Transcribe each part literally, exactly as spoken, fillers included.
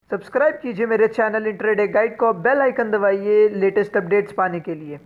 Subscribe कीजिए मेरे channel intraday guide को, बेल आइकन दबाइए लेटेस्ट अपडेट्स पाने के लिए।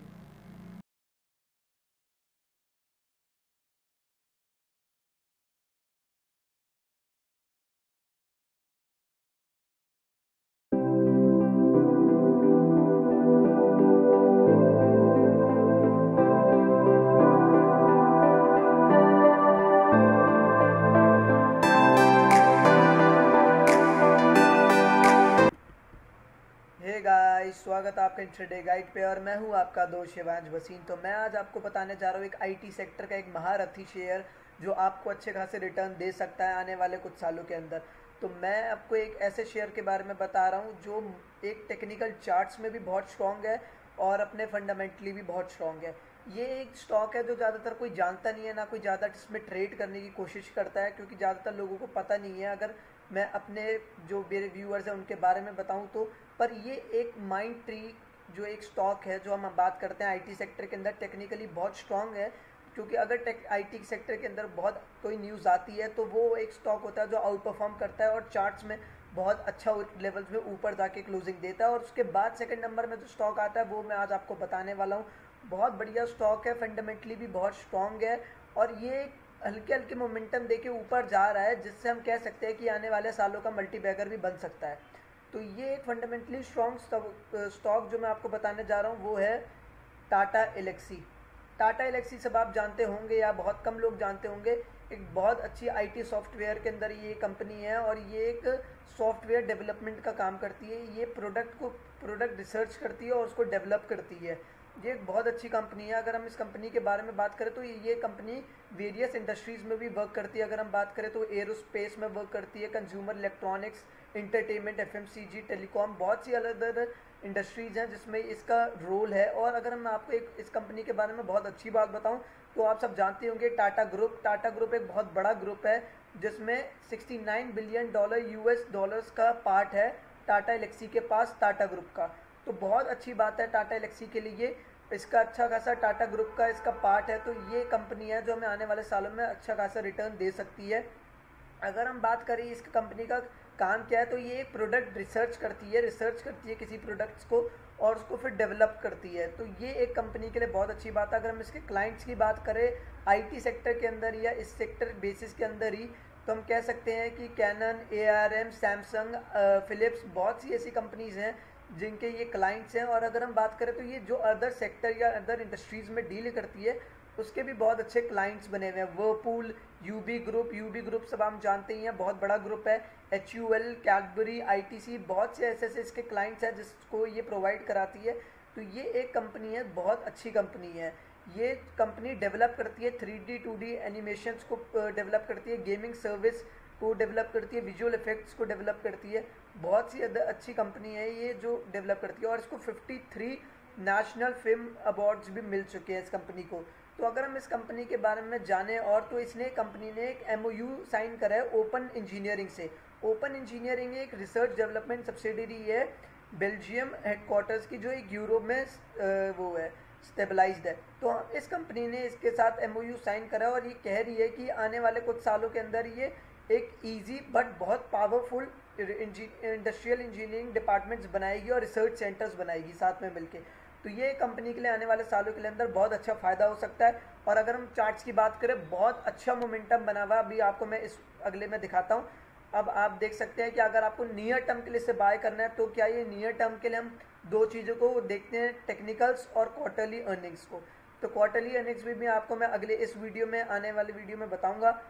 हे गाइस, स्वागत है आपका इंट्राडे गाइड पे और मैं हूं आपका दोस्त शिवांश भसीन। तो मैं आज आपको बताने जा रहा हूं एक आईटी सेक्टर का एक महारथी शेयर जो आपको अच्छे खासे रिटर्न दे सकता है आने वाले कुछ सालों के अंदर। तो मैं आपको एक ऐसे शेयर के बारे में बता रहा हूं जो एक टेक्निकल चार्ट्स में भी बहुत स्ट्रॉन्ग है और अपने फंडामेंटली भी बहुत स्ट्रॉन्ग है। ये एक स्टॉक है जो ज़्यादातर कोई जानता नहीं है, ना कोई ज़्यादा इसमें ट्रेड करने की कोशिश करता है, क्योंकि ज़्यादातर लोगों को पता नहीं है। अगर मैं अपने जो मेरे व्यूअर्स हैं उनके बारे में बताऊं तो, पर ये एक माइंड ट्री जो एक स्टॉक है जो हम बात करते हैं आईटी सेक्टर के अंदर, टेक्निकली बहुत स्ट्रांग है। क्योंकि अगर टेक आईटी सेक्टर के अंदर बहुत कोई न्यूज़ आती है तो वो एक स्टॉक होता है जो आउट परफॉर्म करता है और चार्ट्स में बहुत अच्छा लेवल्स में ऊपर जाके क्लोजिंग देता है। और उसके बाद सेकंड नंबर में जो स्टॉक आता है वो मैं आज आपको बताने वाला हूँ। बहुत बढ़िया स्टॉक है, फंडामेंटली भी बहुत स्ट्रांग है और ये हल्के हल्के मोमेंटम देके ऊपर जा रहा है, जिससे हम कह सकते हैं कि आने वाले सालों का मल्टीबैगर भी बन सकता है। तो ये एक फंडामेंटली स्ट्रॉन्ग स्टॉक जो मैं आपको बताने जा रहा हूँ वो है टाटा एलेक्सी। टाटा एलेक्सी सब आप जानते होंगे या बहुत कम लोग जानते होंगे। एक बहुत अच्छी आईटी सॉफ्टवेयर के अंदर ये कंपनी है और ये एक सॉफ्टवेयर डेवलपमेंट का काम करती है। ये प्रोडक्ट को प्रोडक्ट रिसर्च करती है और उसको डेवलप करती है। ये एक बहुत अच्छी कंपनी है। अगर हम इस कंपनी के बारे में बात करें तो ये कंपनी वेरियस इंडस्ट्रीज़ में भी वर्क करती है। अगर हम बात करें तो एरोस्पेस में वर्क करती है, consumer electronics, entertainment, FMCG, telecom, बहुत सी अलग अलग इंडस्ट्रीज़ हैं जिसमें इसका रोल है। और अगर मैं आपको एक इस कंपनी के बारे में बहुत अच्छी बात बताऊं तो आप सब जानते होंगे टाटा ग्रुप। टाटा ग्रुप एक बहुत बड़ा ग्रुप है जिसमें उनहत्तर बिलियन डॉलर यूएस डॉलर्स का पार्ट है टाटा एलेक्सी के पास, टाटा ग्रुप का। तो बहुत अच्छी बात है टाटा एलेक्सी के लिए, इसका अच्छा खासा टाटा ग्रुप का इसका पार्ट है। तो ये कंपनी है जो हमें आने वाले सालों में अच्छा खासा रिटर्न दे सकती है। अगर हम बात करें इस कंपनी का काम क्या है तो ये एक प्रोडक्ट रिसर्च करती है रिसर्च करती है किसी प्रोडक्ट्स को और उसको फिर डेवलप करती है। तो ये एक कंपनी के लिए बहुत अच्छी बात है। अगर हम इसके क्लाइंट्स की बात करें आईटी सेक्टर के अंदर या इस सेक्टर बेसिस के अंदर ही, तो हम कह सकते हैं कि कैनन, एआरएम, सैमसंग, फिलिप्स, बहुत सी ऐसी कंपनीज़ हैं जिनके ये क्लाइंट्स हैं। और अगर हम बात करें तो ये जो अदर सेक्टर या अदर इंडस्ट्रीज़ में डील करती है उसके भी बहुत अच्छे क्लाइंट्स बने हुए हैं। Whirlpool, UB group, UB group सब हम जानते ही हैं, बहुत बड़ा ग्रुप है। H U L, Cadbury, ITC, बहुत से ऐसे ऐसे इसके क्लाइंट्स हैं जिसको ये प्रोवाइड कराती है। तो ये एक कंपनी है, बहुत अच्छी कंपनी है। ये कंपनी डेवलप करती है three D two D animations को डेवलप करती है, गेमिंग सर्विस को डेवलप करती है, विजुअल इफेक्ट्स को डेवलप करती है। बहुत सी अच्छी कंपनी है ये जो डेवलप करती है और इसको तिरेपन नेशनल फिल्म अवार्ड्स भी मिल चुके हैं इस कंपनी को। तो अगर हम इस कंपनी के बारे में जाने, और तो इसने कंपनी ने एक एमओयू साइन करा है ओपन इंजीनियरिंग से। ओपन इंजीनियरिंग एक रिसर्च डेवलपमेंट सब्सिडरी है बेल्जियम हेडक्वार्टर्स की, जो एक यूरोप में वो है स्टेबलाइज्ड है। तो इस कंपनी ने इसके साथ एमओयू साइन करा और ये कह रही है कि आने वाले कुछ सालों के अंदर ये एक इजी बट बहुत पावरफुल इंडस्ट्रियल इंजीनियरिंग डिपार्टमेंट्स बनाएगी और रिसर्च सेंटर्स बनाएगी साथ में मिलके। तो ये कंपनी के लिए आने वाले सालों के अंदर बहुत अच्छा फ़ायदा हो सकता है। और अगर हम चार्ट्स की बात करें, बहुत अच्छा मोमेंटम बना हुआ, अभी आपको मैं इस अगले में दिखाता हूँ। अब आप देख सकते हैं कि अगर आपको नियर टर्म के लिए से बाय करना है तो क्या ये नियर टर्म के लिए हम दो चीज़ों को देखते हैं, टेक्निकल्स और क्वार्टरली अर्निंग्स को। तो क्वार्टरली अर्निंग्स भी, भी आपको मैं अगले इस वीडियो में आने वाले वीडियो में बताऊँगा।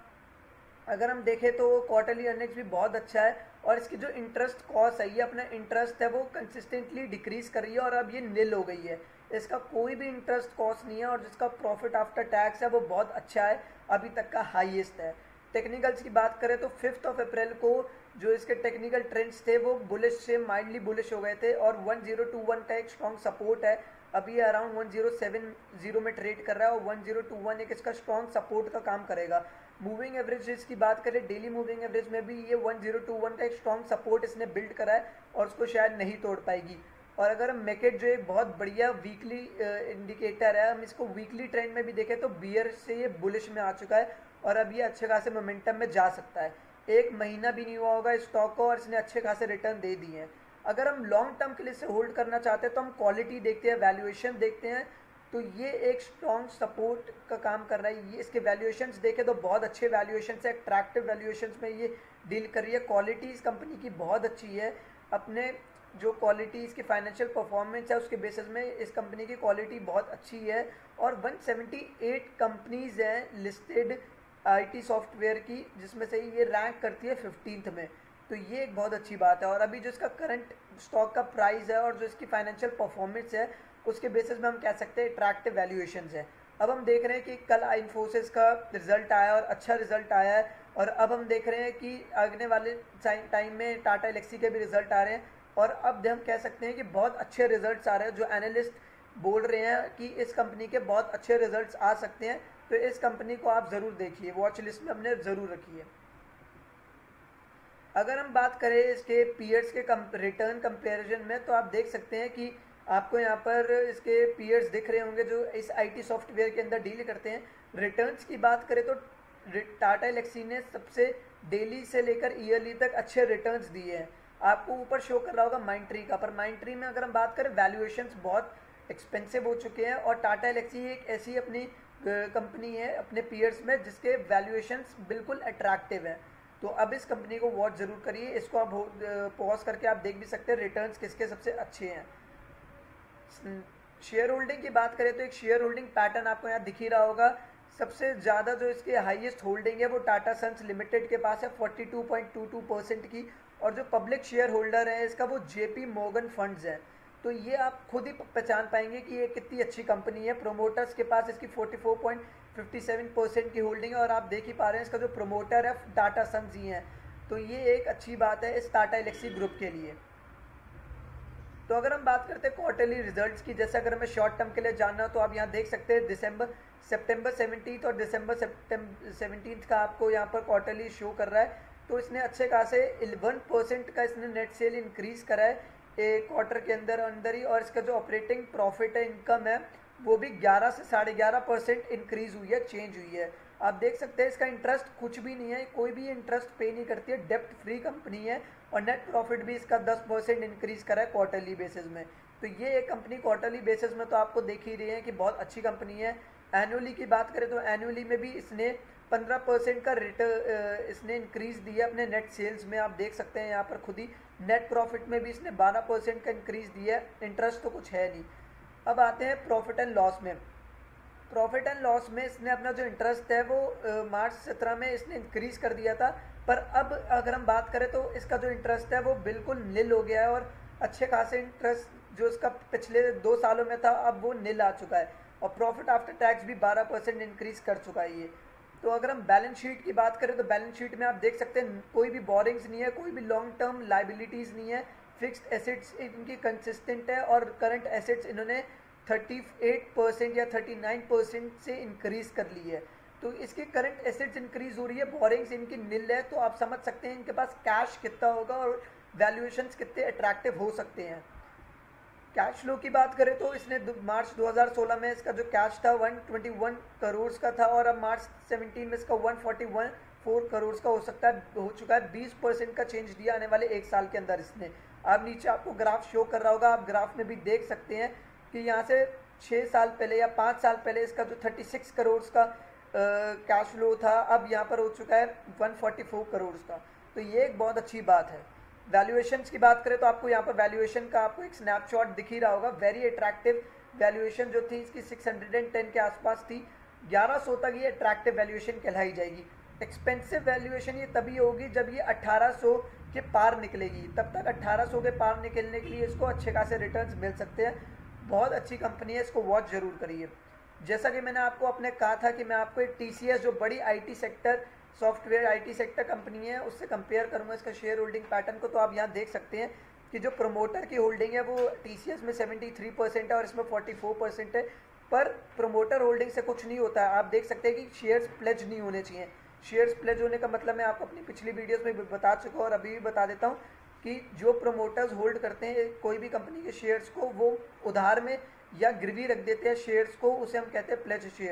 अगर हम देखें तो क्वार्टरली अर्निंग्स भी बहुत अच्छा है और इसकी जो इंटरेस्ट कॉस्ट है, ये अपना इंटरेस्ट है वो कंसिस्टेंटली डिक्रीज कर रही है और अब ये नील हो गई है। इसका कोई भी इंटरेस्ट कॉस्ट नहीं है और जिसका प्रॉफिट आफ्टर टैक्स है वो बहुत अच्छा है, अभी तक का हाईएस्ट है। टेक्निकल्स की बात करें तो फिफ्थ ऑफ अप्रैल को जो इसके टेक्निकल ट्रेंड्स थे वो बुलिश से माइल्डली बुलिश हो गए थे और वन ज़ीरो टू वन का एक स्ट्रॉन्ग सपोर्ट है। अभी ये around one zero seven zero में ट्रेड कर रहा है और वन ज़ीरो टू वन एक इसका स्ट्रॉन्ग सपोर्ट का काम करेगा। मूविंग एवरेज की बात करें, डेली मूविंग एवरेज में भी ये वन ज़ीरो टू वन का एक स्ट्रॉन्ग सपोर्ट इसने बिल्ड करा है और उसको शायद नहीं तोड़ पाएगी। और अगर हम मैकेट जो एक बहुत बढ़िया वीकली इंडिकेटर है, हम इसको वीकली ट्रेंड में भी देखें तो बियर से ये बुलिश में आ चुका है और अब ये अच्छे खासे मोमेंटम में जा सकता है। एक महीना भी नहीं हुआ होगा स्टॉक को और इसने अच्छे खासे रिटर्न दे दिए हैं। अगर हम लॉन्ग टर्म के लिए इसे होल्ड करना चाहते हैं तो हम क्वालिटी देखते हैं, वैल्यूएशन देखते हैं, तो ये एक स्ट्रॉन्ग सपोर्ट का काम कर रहा है। ये इसके वैल्यूएशंस देखें तो बहुत अच्छे वैल्यूएशंस है, अट्रैक्टिव वैल्यूएशंस में ये डील कर रही है। क्वालिटी इस कंपनी की बहुत अच्छी है, अपने जो क्वालिटी इसकी फाइनेंशियल परफॉर्मेंस है उसके बेसिस में इस कंपनी की क्वालिटी बहुत अच्छी है। और एक सौ अठहत्तर कंपनीज हैं लिस्टेड आईटी सॉफ्टवेयर की, जिसमें से ये रैंक करती है फिफ्टींथ में, तो ये एक बहुत अच्छी बात है। और अभी जो इसका करंट स्टॉक का प्राइस है और जो इसकी फाइनेंशियल परफॉर्मेंस है उसके बेसिस में हम कह सकते हैं अट्रैक्टिव वैल्यूएशंस है। अब हम देख रहे हैं कि कल इन्फोसिस का रिजल्ट आया और अच्छा रिजल्ट आया है, और अब हम देख रहे हैं कि आगने वाले टाइम में टाटा एलेक्सी के भी रिजल्ट आ रहे हैं, और अब हम कह सकते हैं कि बहुत अच्छे रिजल्ट्स आ रहे हैं। जो एनालिस्ट बोल रहे हैं कि इस कंपनी के बहुत अच्छे रिजल्ट्स आ सकते हैं, तो इस कंपनी को आप ज़रूर देखिए, वॉच लिस्ट में हमने ज़रूर रखी है। अगर हम बात करें इसके पीयर्स के रिटर्न कंपैरिजन में, तो आप देख सकते हैं कि आपको यहाँ पर इसके पीयर्स दिख रहे होंगे जो इस आईटी सॉफ्टवेयर के अंदर डील करते हैं। रिटर्न्स की बात करें तो टाटा एलेक्सी ने सबसे डेली से लेकर ईयरली तक अच्छे रिटर्न्स दिए हैं। आपको ऊपर शो कर रहा होगा माइंडट्री का, पर माइंडट्री में अगर हम बात करें वैल्यूएशंस बहुत एक्सपेंसिव हो चुके हैं, और टाटा एलेक्सी एक ऐसी अपनी कंपनी है अपने पीयर्स में जिसके वैल्यूएशंस बिल्कुल अट्रैक्टिव हैं। तो अब इस कंपनी को वॉच जरूर करिए, इसको आप पॉज करके आप देख भी सकते हैं रिटर्न्स किसके सबसे अच्छे हैं। शेयर होल्डिंग की बात करें तो एक शेयर होल्डिंग पैटर्न आपको यहाँ दिख ही रहा होगा। सबसे ज़्यादा जो इसके हाईएस्ट होल्डिंग है वो टाटा सन्स लिमिटेड के पास है बयालीस पॉइंट दो दो परसेंट की, और जो पब्लिक शेयर होल्डर है इसका वो जेपी मॉर्गन फंड्स है। तो ये आप खुद ही पहचान पाएंगे कि ये कितनी अच्छी कंपनी है। प्रोमोटर्स के पास इसकी चौवालीस पॉइंट पाँच सात परसेंट की होल्डिंग है, और आप देख ही पा रहे हैं इसका जो प्रोमोटर है टाटा सन्स ही है। तो ये एक अच्छी बात है इस टाटा एलेक्सी ग्रुप के लिए। तो अगर हम बात करते हैं क्वार्टरली रिजल्ट्स की, जैसे अगर हमें शॉर्ट टर्म के लिए जानना हो तो आप यहाँ देख सकते हैं दिसंबर सितंबर सेवनटीन और दिसंबर सेवनटीन का आपको यहाँ पर क्वार्टरली शो कर रहा है। तो इसने अच्छे खासे इलेवन परसेंट का इसने नेट सेल इंक्रीज करा है एक क्वार्टर के अंदर अंदर ही, और इसका जो ऑपरेटिंग प्रॉफिट है, इनकम है, वो भी ग्यारह से साढ़े ग्यारह परसेंट इंक्रीज हुई है, चेंज हुई है। आप देख सकते हैं इसका इंटरेस्ट कुछ भी नहीं है, कोई भी इंटरेस्ट पे नहीं करती है, डेप्ट फ्री कंपनी है, और नेट प्रॉफिट भी इसका दस परसेंट इंक्रीज करा है क्वार्टरली बेसिस में। तो ये एक कंपनी क्वार्टरली बेसिस में तो आपको देख ही रही है कि बहुत अच्छी कंपनी है। एनुअली की बात करें तो एनुअली में भी इसने पंद्रह परसेंट का रिटर्न इसने इंक्रीज दिया अपने नेट सेल्स में, आप देख सकते हैं यहाँ पर खुद ही। नेट प्रॉफिट में भी इसने बारह परसेंट का इंक्रीज दिया है, इंटरेस्ट तो कुछ है नहीं। अब आते हैं प्रॉफिट एंड लॉस में। प्रॉफिट एंड लॉस में इसने अपना जो इंटरेस्ट है वो मार्च सत्रह में इसने इंक्रीज कर दिया था, पर अब अगर हम बात करें तो इसका जो इंटरेस्ट है वो बिल्कुल निल हो गया है, और अच्छे खासे इंटरेस्ट जो इसका पिछले दो सालों में था अब वो निल आ चुका है, और प्रॉफिट आफ्टर टैक्स भी बारह परसेंट इंक्रीज कर चुका है ये। तो अगर हम बैलेंस शीट की बात करें तो बैलेंस शीट में आप देख सकते हैं कोई भी बोरिंग्स नहीं है, कोई भी लॉन्ग टर्म लाइबिलिटीज़ नहीं है, फिक्स्ड एसेट्स इनकी कंसिस्टेंट है, और करंट एसेट्स इन्होंने अड़तीस परसेंट या उनतालीस परसेंट से इंक्रीज कर ली है। तो इसकी करंट एसेट्स इंक्रीज हो रही है, बोरिंग्स इनकी निल है, तो आप समझ सकते हैं इनके पास कैश कितना होगा और वैल्यूएशंस कितने अट्रैक्टिव हो सकते हैं। कैश फ्लो की बात करें तो इसने मार्च दो हज़ार सोलह में इसका जो कैश था एक सौ इक्कीस करोड़ का था, और अब मार्च सत्रह में इसका एक सौ चौवालीस करोड़ का हो सकता है हो चुका है। बीस परसेंट का चेंज दिया आने वाले एक साल के अंदर इसने। आप नीचे आपको ग्राफ शो कर रहा होगा, आप ग्राफ में भी देख सकते हैं कि यहाँ से छः साल पहले या पाँच साल पहले इसका जो छत्तीस करोड़ का कैश फ्लो था अब यहाँ पर हो चुका है एक सौ चौवालीस करोड़ का। तो ये एक बहुत अच्छी बात है। वैल्यूएशंस की बात करें तो आपको यहाँ पर वैल्यूएशन का आपको एक स्नैपशॉट दिख ही रहा होगा। वेरी अट्रैक्टिव वैल्यूएशन जो थी इसकी छह सौ दस के आसपास थी, ग्यारह सौ तक ये अट्रैक्टिव वैल्यूएशन कहलाई जाएगी। एक्सपेंसिव वैल्यूएशन ये तभी होगी जब ये अठारह सौ के पार निकलेगी, तब तक अठारह सौ के पार निकलने के लिए इसको अच्छे खासे रिटर्न्स मिल सकते हैं। बहुत अच्छी कंपनी है, इसको वॉच जरूर करिए। जैसा कि मैंने आपको अपने कहा था कि मैं आपको एक टीसीएस जो बड़ी IT sector software IT sector company है उससे कंपेयर करूंगा इसका शेयर होल्डिंग पैटर्न को। तो आप यहाँ देख सकते हैं कि जो प्रमोटर की होल्डिंग है वो टीसीएस में तिहत्तर परसेंट है और इसमें चौवालीस परसेंट है, पर प्रमोटर होल्डिंग से कुछ नहीं होता है। आप देख सकते हैं कि शेयर्स प्लेज नहीं होने चाहिए। शेयर्स प्लेज होने का मतलब मैं आपको अपनी पिछली वीडियोस में बता चुका हूँ और अभी भी बता देता हूँ कि जो प्रमोटर्स होल्ड करते हैं कोई भी कंपनी के शेयर्स को, वो उधार में या गिरवी रख देते हैं शेयर्स को, उसे हम कहते हैं प्लेज शेयर्स।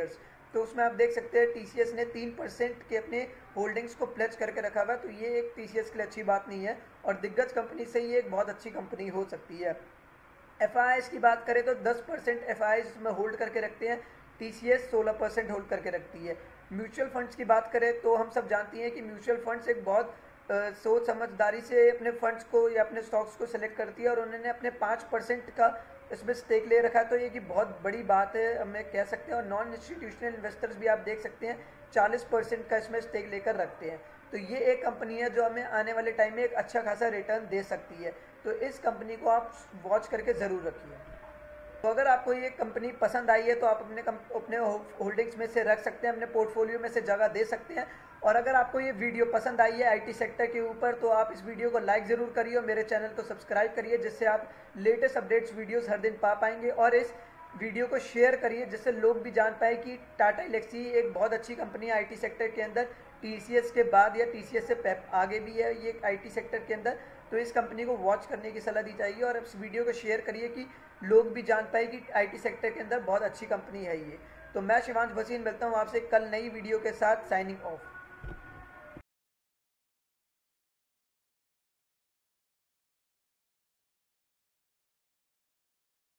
तो उसमें आप देख सकते हैं टीसीएस ने तीन परसेंट के अपने होल्डिंग्स को प्लेज करके रखा हुआ है, तो ये एक टीसीएस के लिए अच्छी बात नहीं है और दिग्गज कंपनी से ये एक बहुत अच्छी कंपनी हो सकती है। एफआईआईएस की बात करें तो दस परसेंट एफआईआईएस में होल्ड करके रखते हैं, टीसीएस सोलह परसेंट होल्ड करके रखती है। म्यूचुअल फंड्स की बात करें तो हम सब जानते हैं कि म्यूचुअल फंड्स एक बहुत आ, सोच समझदारी से अपने फंड्स को या अपने स्टॉक्स को सिलेक्ट करती है और उन्होंने अपने पाँच परसेंट का इसमें स्टेक ले रखा है, तो ये की बहुत बड़ी बात है हमें कह सकते हैं। और नॉन इंस्टीट्यूशनल इन्वेस्टर्स भी आप देख सकते हैं चालीस परसेंट का इसमें स्टेक लेकर रखते हैं, तो ये एक कंपनी है जो हमें आने वाले टाइम में एक अच्छा खासा रिटर्न दे सकती है, तो इस कंपनी को आप वॉच करके ज़रूर रखिए। तो अगर आपको ये कंपनी पसंद आई है तो आप अपने अपने होल्डिंग्स में से रख सकते हैं, अपने पोर्टफोलियो में से जगह दे सकते हैं। और अगर आपको ये वीडियो पसंद आई है आईटी सेक्टर के ऊपर तो आप इस वीडियो को लाइक ज़रूर करिए और मेरे चैनल को सब्सक्राइब करिए, जिससे आप लेटेस्ट अपडेट्स वीडियोस हर दिन पा पाएंगे। और इस वीडियो को शेयर करिए जिससे लोग भी जान पाए कि टाटा इलेक्सी एक बहुत अच्छी कंपनी है आईटी सेक्टर के अंदर, टीसीएस के बाद या टीसीएस से आगे भी है ये आईटी सेक्टर के अंदर, तो इस कंपनी को वॉच करने की सलाह दी जाएगी। और इस वीडियो को शेयर करिए कि लोग भी जान पाए कि आईटी सेक्टर के अंदर बहुत अच्छी कंपनी है ये। तो मैं शिवांश भसीन मिलता हूँ आपसे कल नई वीडियो के साथ, साइनिंग ऑफ।